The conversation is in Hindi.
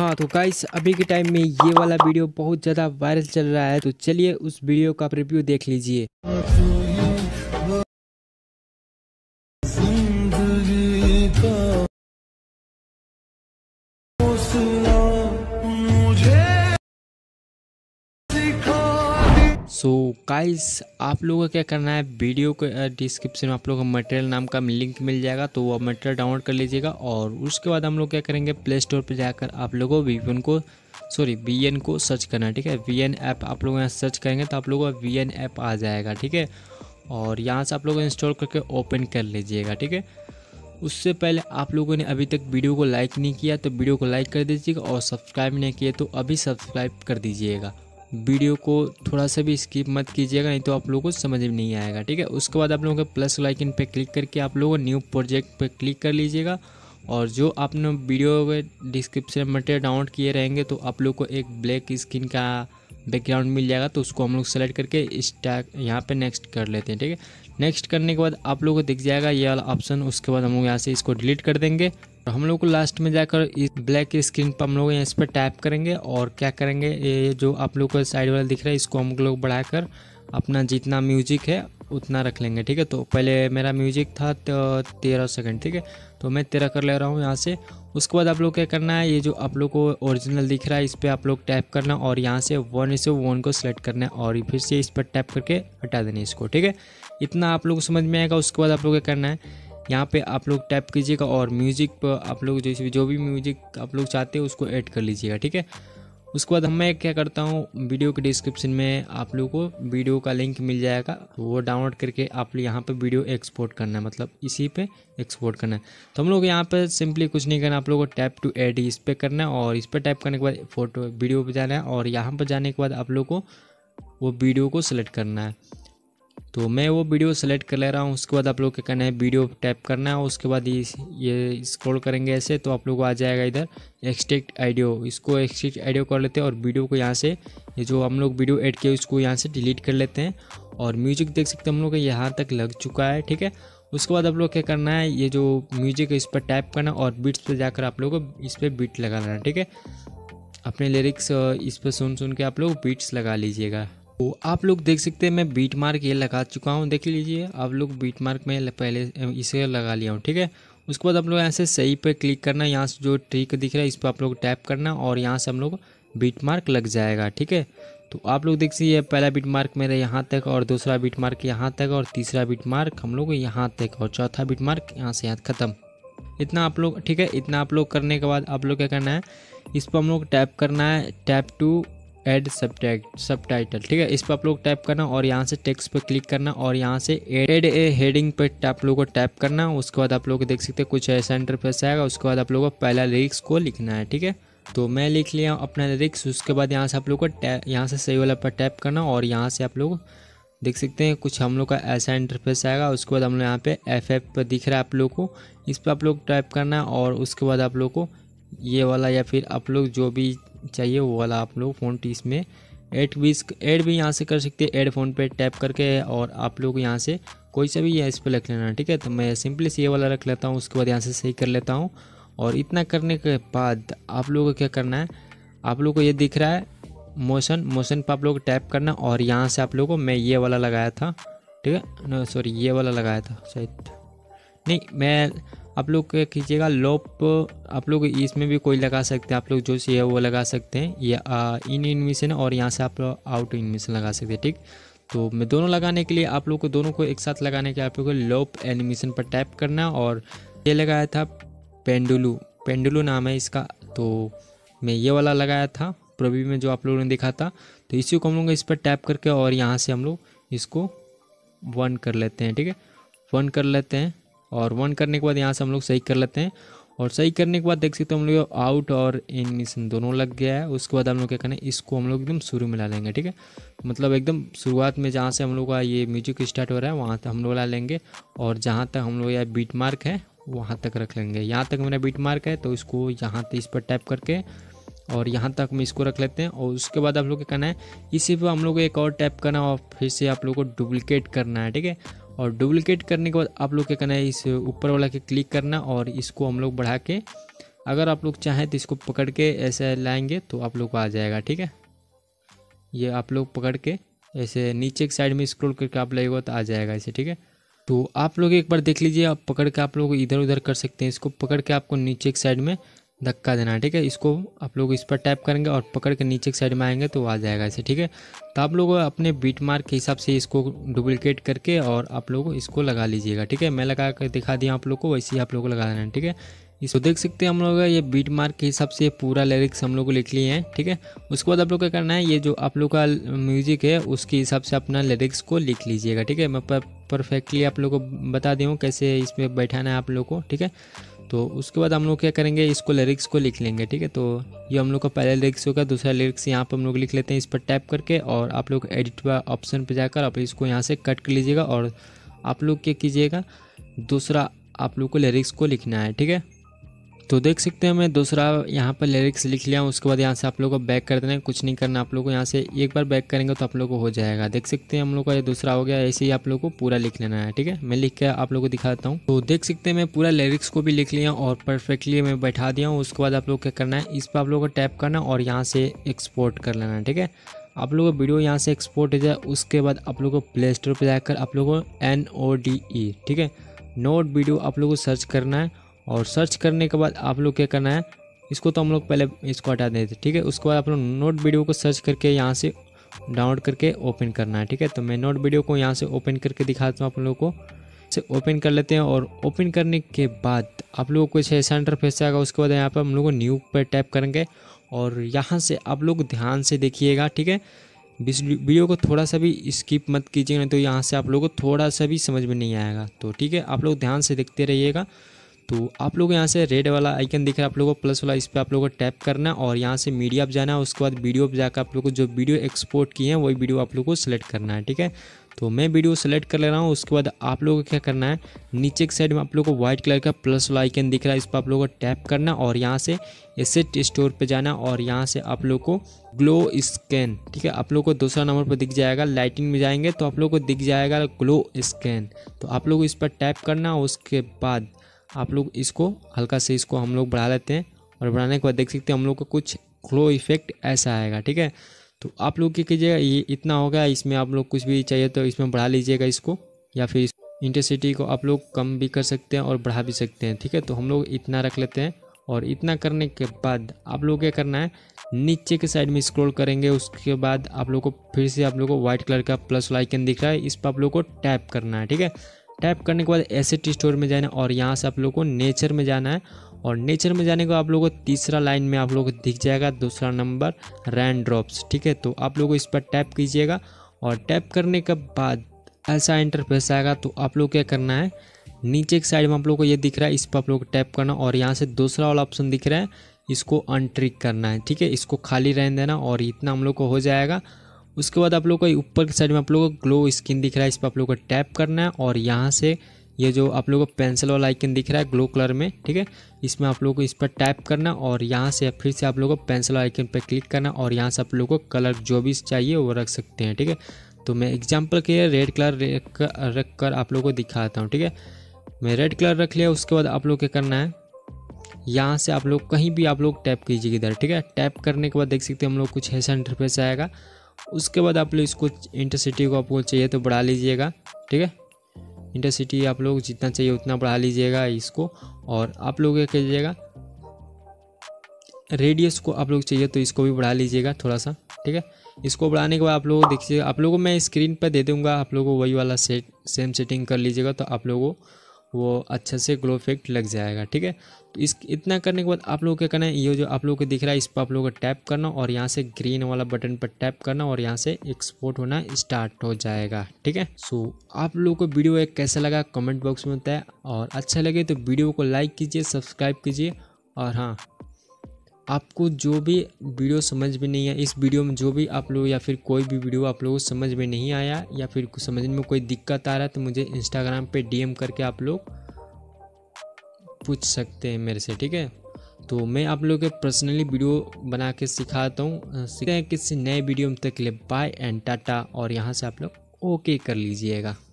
हाँ तो गाइस अभी के टाइम में ये वाला वीडियो बहुत ज़्यादा वायरल चल रहा है, तो चलिए उस वीडियो का रिव्यू देख लीजिए। सो गाइस आप लोगों को क्या करना है, वीडियो के डिस्क्रिप्शन में आप लोगों को मटेरियल नाम का लिंक मिल जाएगा, तो वो मटेरियल डाउनलोड कर लीजिएगा। और उसके बाद हम लोग क्या करेंगे, प्ले स्टोर पर जाकर आप लोगों को वीएन को सर्च करना है। ठीक है, वीएन ऐप आप लोग यहाँ सर्च करेंगे तो आप लोगों को वीएन ऐप आ जाएगा। ठीक है, और यहाँ से आप लोग इंस्टॉल करके ओपन कर लीजिएगा। ठीक है, उससे पहले आप लोगों ने अभी तक वीडियो को लाइक नहीं किया तो वीडियो को लाइक कर दीजिएगा, और सब्सक्राइब नहीं किए तो अभी सब्सक्राइब कर दीजिएगा। वीडियो को थोड़ा सा भी स्किप मत कीजिएगा, नहीं तो आप लोगों को समझ में नहीं आएगा। ठीक है, उसके बाद आप लोगों को प्लस आइकन पे क्लिक करके आप लोगों को न्यू प्रोजेक्ट पे क्लिक कर लीजिएगा। और जो आपने वीडियो के डिस्क्रिप्शन में मटेरियल डाउनलोड किए रहेंगे तो आप लोग को एक ब्लैक स्क्रीन का बैकग्राउंड मिल जाएगा, तो उसको हम लोग सेलेक्ट करके स्टैक यहाँ पे नेक्स्ट कर लेते हैं। ठीक है, नेक्स्ट करने के बाद आप लोगों को दिख जाएगा ये वाला ऑप्शन। उसके बाद हम लोग यहाँ से इसको डिलीट कर देंगे और हम लोग को लास्ट में जाकर इस ब्लैक स्क्रीन पर हम लोग इस पर टैप करेंगे और क्या करेंगे, ये जो आप लोग को साइड वाला दिख रहा है इसको हम लोग बढ़ाकर अपना जितना म्यूजिक है उतना रख लेंगे। ठीक है, तो पहले मेरा म्यूजिक था तो 13 सेकंड। ठीक है, तो मैं 13 कर ले रहा हूँ यहाँ से। उसके बाद आप लोग क्या करना है, ये जो आप लोग को ओरिजिनल दिख रहा है इस पर आप लोग टैप करना और यहाँ से 1:1 को सिलेक्ट करना है और फिर से इस पर टैप करके हटा देना इसको। ठीक है, इतना आप लोग को समझ में आएगा। उसके बाद आप लोग क्या करना है, यहाँ पे आप लोग टैप कीजिएगा और म्यूजिक पर आप लोग जैसे जो भी म्यूजिक आप लोग चाहते हैं उसको ऐड कर लीजिएगा। ठीक है, उसके बाद मैं क्या करता हूँ, वीडियो के डिस्क्रिप्शन में आप लोगों को वीडियो का लिंक मिल जाएगा, तो वो डाउनलोड करके आप यहाँ पे वीडियो एक्सपोर्ट करना है, मतलब इसी पे एक्सपोर्ट करना है। तो हम लोग यहाँ पे सिंपली कुछ नहीं करना, आप लोगों को टैप टू ऐड इस पर करना है और इस पर टैप करने के बाद फोटो वीडियो पर जाना है और यहाँ पर जाने के बाद आप लोग को वो वीडियो को सिलेक्ट करना है। तो मैं वो वीडियो सेलेक्ट कर ले रहा हूँ। उसके बाद आप लोग क्या करना है, वीडियो टैप करना है। उसके बाद ये स्क्रॉल करेंगे ऐसे तो आप लोग को आ जाएगा इधर एक्सट्रैक्ट ऑडियो, इसको एक्सट्रैक्ट ऑडियो कर लेते हैं और वीडियो को यहाँ से ये जो हम लोग वीडियो ऐड किए उसको यहाँ से डिलीट कर लेते हैं। और म्यूजिक देख सकते हैं हम लोग का यहाँ तक लग चुका है। ठीक है, उसके बाद आप लोग क्या करना है, ये जो म्यूजिक है इस पर टैप करना और बीट्स पर जाकर आप लोग को इस पर बीट लगा लेना। ठीक है, अपने लिरिक्स इस पर सुन के आप लोग बीट्स लगा लीजिएगा। तो आप लोग देख सकते हैं मैं बीट मार्क ये लगा चुका हूँ, देख लीजिए आप लोग बीट मार्क में पहले इसे लगा लिया हूँ। ठीक है, उसके बाद आप लोग यहाँ से सही पे क्लिक करना, यहाँ से जो ट्रिक दिख रहा है इस पर आप लोग टैप करना और यहाँ से हम लोग बीट मार्क लग जाएगा। ठीक है, तो आप लोग देख सकते पहला बीट मार्क मेरे यहाँ तक और दूसरा बीट मार्क यहाँ तक और तीसरा बीट मार्क हम लोग यहाँ तक और चौथा बीट मार्क यहाँ से यहाँ ख़त्म। इतना आप लोग, ठीक है, इतना आप लोग करने के बाद आप लोग क्या करना है, इस पर हम लोग टैप करना है, टैप टू ऐड सबटाइटल। ठीक है, इस पर आप लोग टैप करना और यहाँ से टेक्स्ट पे क्लिक करना और यहाँ से ऐड ए हेडिंग पे आप लोगों को टैप करना। उसके बाद आप लोग देख सकते हैं कुछ ऐसा इंटरफेस आएगा। उसके बाद आप लोगों को पहला लिरिक्स को लिखना है। ठीक है, तो मैं लिख लिया अपना लिरिक्स। उसके बाद यहाँ से आप लोग को यहाँ से सही वाला पर टैप करना और यहाँ से आप लोग देख सकते हैं कुछ हम लोग का ऐसा इंटरफेस आएगा। उसके बाद हम लोग यहाँ पे FF पर दिख रहा है आप लोग को, इस पर आप लोग टैप करना है और उसके बाद आप लोग को ये वाला या फिर आप लोग जो भी चाहिए वो वाला आप लोग फ़ॉन्ट इसमें ऐड भी यहाँ से कर सकते हैं, ऐड फ़ॉन्ट पे टैप करके और आप लोग यहाँ से कोई सा भी इस पर रख लेना। ठीक है, तो मैं सिंपली से ये वाला रख लेता हूँ। उसके बाद यहाँ से सही कर लेता हूँ और इतना करने के बाद आप लोगों को क्या करना है, आप लोग को ये दिख रहा है मोशन पर आप लोग टैप करना और यहाँ से आप लोग को मैं ये वाला लगाया था। ठीक है, नो सॉरी ये वाला लगाया था शायद नहीं, मैं आप लोग क्या कीजिएगा लोप, आप लोग इसमें भी कोई लगा सकते हैं, आप लोग जो चाहिए वो लगा सकते हैं। ये इन एनिमेशन और यहाँ से आप लोग आउट एनिमेशन लगा सकते हैं। ठीक, तो मैं दोनों लगाने के लिए आप लोग को दोनों को एक साथ लगाने के लिए आप लोग को लोप एनिमेशन पर टैप करना और ये लगाया था पेंडुलू नाम है इसका, तो मैं ये वाला लगाया था प्रीव्यू में जो आप लोगों ने देखा था। तो इसी को हम लोग इस पर टैप करके और यहाँ से हम लोग इसको 1 कर लेते हैं। ठीक है, 1 कर लेते हैं और 1 करने के बाद यहाँ से हम लोग सही कर लेते हैं और सही करने के बाद देख सकते हैं हम लोग आउट और एनिमेशन दोनों लग गया है। उसके बाद हम लोग क्या करना है, इसको हम लोग एकदम शुरू में ला लेंगे। ठीक है, मतलब एकदम शुरुआत में जहाँ से हम लोग का ये म्यूजिक स्टार्ट हो रहा है वहाँ तक हम लोग ला लेंगे और जहाँ तक हम लोग यह बीट मार्क है वहाँ तक रख लेंगे। यहाँ तक मेरा बीट मार्क है तो इसको यहाँ तक इस पर टैप करके और यहाँ तक हम इसको रख लेते हैं। और उसके बाद आप लोग क्या करना है, इसी पर हम लोग एक और टैप करना और फिर से आप लोग को डुप्लीकेट करना है। ठीक है, और डुप्लीकेट करने के बाद आप लोग क्या करना है, इस ऊपर वाला के क्लिक करना और इसको हम लोग बढ़ा के अगर आप लोग चाहें तो इसको पकड़ के ऐसे लाएंगे तो आप लोग को आ जाएगा। ठीक है, ये आप लोग पकड़ के ऐसे नीचे की साइड में स्क्रॉल करके आप लगेगा तो आ जाएगा ऐसे। ठीक है, तो आप लोग एक बार देख लीजिए, आप पकड़ के आप लोग इधर उधर कर सकते हैं। इसको पकड़ के आपको नीचे की साइड में धक्का देना है। ठीक है, इसको आप लोग इस पर टैप करेंगे और पकड़ के नीचे की साइड में आएंगे तो आ जाएगा ऐसे। ठीक है, तो आप लोग अपने बीट मार्क के हिसाब से इसको डुप्लीकेट करके और आप लोग इसको लगा लीजिएगा। ठीक है, मैं लगा कर दिखा दिया आप लोग को, वैसे ही आप लोग को लगा देना है। ठीक है, इसको देख सकते हैं हम लोग ये बीट मार्क के हिसाब से पूरा लिरिक्स हम लोग को लिख लिए हैं। ठीक है, उसके बाद आप लोग क्या करना है, ये जो आप लोग का म्यूजिक है उसके हिसाब से अपना लिरिक्स को लिख लीजिएगा। ठीक है, मैं परफेक्टली आप लोग को बता दी हूँ कैसे इसमें बैठाना है आप लोग को। ठीक है, तो उसके बाद हम लोग क्या करेंगे, इसको लिरिक्स को लिख लेंगे। ठीक है, तो ये हम लोग का पहला लिरिक्स होगा, दूसरा लिरिक्स यहाँ पर हम लोग लिख लेते हैं इस पर टैप करके, और आप लोग एडिट ऑप्शन पर जाकर आप इसको यहाँ से कट कर लीजिएगा और आप लोग क्या कीजिएगा, दूसरा आप लोग को लिरिक्स को लिखना है। ठीक है, तो देख सकते हैं मैं दूसरा यहाँ पर लिरिक्स लिख लिया हूँ। उसके बाद यहाँ से आप लोग को बैक कर देना है, कुछ नहीं करना आप लोग को। यहाँ से एक बार बैक करेंगे तो आप लोग को हो जाएगा। देख सकते हैं हम लोग का ये दूसरा हो गया। ऐसे ही आप लोग को पूरा लिख लेना है। ठीक है, मैं लिख के आप लोग को दिखाता हूँ। तो देख सकते हैं मैं पूरा लिरिक्स को भी लिख लिया और परफेक्टली मैं बैठा दिया हूँ। उसके बाद आप लोग क्या करना है, इस पर आप लोग को टैप करना और यहाँ से एक्सपोर्ट कर लेना है। ठीक है, आप लोग को वीडियो यहाँ से एक्सपोर्ट हो जाए, उसके बाद आप लोग को प्ले स्टोर पर जाकर आप लोग को NODE, ठीक है, नोट वीडियो आप लोग को सर्च करना है। और सर्च करने के बाद आप लोग क्या करना है, इसको तो हम लोग पहले इसको हटा देते। ठीक है, उसके बाद आप लोग नोट वीडियो को सर्च करके यहाँ से डाउनलोड करके ओपन करना है। ठीक है, तो मैं नोट वीडियो को यहाँ से ओपन करके दिखाता हूँ आप लोगों को। से ओपन कर लेते हैं और ओपन करने के बाद आप लोगों को कुछ ऐसा इंटरफेस आएगा। उसके बाद यहाँ पर हम लोग न्यू पर टैप करेंगे और यहाँ से आप लोग ध्यान से देखिएगा। ठीक है, वीडियो को थोड़ा सा भी स्किप मत कीजिएगा, नहीं तो यहाँ से आप लोगों को थोड़ा सा भी समझ में नहीं आएगा। तो ठीक है, आप लोग ध्यान से देखते रहिएगा। तो आप लोग यहाँ से रेड वाला आइकन दिख रहा है आप लोगों को, प्लस वाला, इस पर आप लोगों को टैप करना है और यहाँ से मीडिया पे जाना है। उसके बाद वीडियो पे जाकर आप लोग को जो वीडियो एक्सपोर्ट किए हैं वही वीडियो आप लोग को सेलेक्ट करना है। ठीक है, तो मैं वीडियो सेलेक्ट कर ले रहा हूँ। उसके बाद आप लोगों को क्या करना है, नीचे की साइड में आप लोग को व्हाइट कलर का प्लस वाला आइकन दिख रहा है, इस पर आप लोगों को टैप करना और यहाँ से एसेट स्टोर पे जाना और यहाँ से आप लोग को ग्लो स्कैन, ठीक है, आप लोग को दूसरा नंबर पर दिख जाएगा। लाइटिंग में जाएंगे तो आप लोग को दिख जाएगा ग्लो स्कैन, तो आप लोग इस पर टैप करना। उसके बाद आप लोग इसको हल्का से इसको हम लोग बढ़ा लेते हैं और बढ़ाने के बाद देख सकते हैं हम लोग को कुछ ग्लो इफेक्ट ऐसा आएगा। ठीक है, तो आप लोग क्या कीजिएगा, ये इतना हो गया। इसमें आप लोग कुछ भी चाहिए तो इसमें बढ़ा लीजिएगा इसको, या फिर इंटेंसिटी को आप लोग कम भी कर सकते हैं और बढ़ा भी सकते हैं। ठीक है, तो हम लोग इतना रख लेते हैं और इतना करने के बाद आप लोग क्या करना है, नीचे के साइड में स्क्रॉल करेंगे। उसके बाद आप लोग को फिर से आप लोग को व्हाइट कलर का प्लस वाला आइकन दिख रहा है, इस पर आप लोग को टैप करना है। ठीक है, टैप करने के बाद एसेट स्टोर में जाना और यहाँ से आप लोग को नेचर में जाना है और नेचर में जाने को आप लोगों को तीसरा लाइन में आप लोग को दिख जाएगा दूसरा नंबर रैन ड्रॉप्स। ठीक है, तो आप लोग इस पर टैप कीजिएगा और टैप करने के बाद ऐसा इंटरफेस आएगा। तो आप लोग क्या करना है, नीचे की साइड में आप लोग को ये दिख रहा है, इस पर आप लोग को टैप करना और यहाँ से दूसरा वाला ऑप्शन दिख रहा है, इसको अनट्रिक करना है। ठीक है, इसको खाली रहने देना और इतना हम लोग को हो जाएगा। उसके बाद आप लोग को ऊपर की साइड में आप लोग को ग्लो स्किन दिख रहा है, इस पर आप लोग को टैप करना है और यहाँ से ये जो आप लोग को पेंसिल वाला आइकन दिख रहा है ग्लो कलर में, ठीक है, इसमें आप लोग को इस पर टैप करना और यहाँ से फिर से आप लोग को पेंसिल आइकन पर क्लिक करना और यहाँ से आप लोग को कलर जो भी चाहिए वो रख सकते हैं। ठीक है, तो मैं एग्जाम्पल के लिए रेड कलर रख कर आप लोग को दिखाता हूँ। ठीक है, मैं रेड कलर रख लिया। उसके बाद आप लोग क्या करना है, यहाँ से आप लोग कहीं भी आप लोग टैप कीजिए इधर। ठीक है, टैप करने के बाद देख सकते हैं हम लोग कुछ ऐसा इंटरफेस आएगा। उसके बाद आप लोग इसको इंटेंसिटी को आपको चाहिए तो बढ़ा लीजिएगा। ठीक है, इंटेंसिटी आप लोग जितना चाहिए उतना बढ़ा लीजिएगा इसको। और आप लोग क्या कीजिएगा, रेडियस को आप लोग चाहिए तो इसको भी बढ़ा लीजिएगा थोड़ा सा। ठीक है, इसको बढ़ाने के बाद आप लोग देखिए, आप लोगों को मैं स्क्रीन पर दे दूंगा, आप लोगों को वही वाला सेम सेटिंग कर लीजिएगा तो आप लोगों को वो अच्छे से ग्लो इफेक्ट लग जाएगा। ठीक है, तो इतना करने के बाद आप लोग क्या करना है, ये जो आप लोग को दिख रहा है इस पर आप लोग को टैप करना और यहाँ से ग्रीन वाला बटन पर टैप करना और यहाँ से एक्सपोर्ट होना स्टार्ट हो जाएगा। ठीक है, सो आप लोग को वीडियो एक कैसा लगा कमेंट बॉक्स में बताएं और अच्छा लगे तो वीडियो को लाइक कीजिए, सब्सक्राइब कीजिए। और हाँ, आपको जो भी वीडियो समझ में नहीं है, इस वीडियो में जो भी आप लोग या फिर कोई भी वीडियो आप लोगों को समझ में नहीं आया या फिर समझने में कोई दिक्कत आ रहा है तो मुझे इंस्टाग्राम पे DM करके आप लोग पूछ सकते हैं मेरे से। ठीक है, तो मैं आप लोगों के पर्सनली वीडियो बना के सिखाता हूँ। सीखते हैं किसी नए वीडियो में, तक के लिए बाय एंड टाटा। और यहाँ से आप लोग ओके कर लीजिएगा।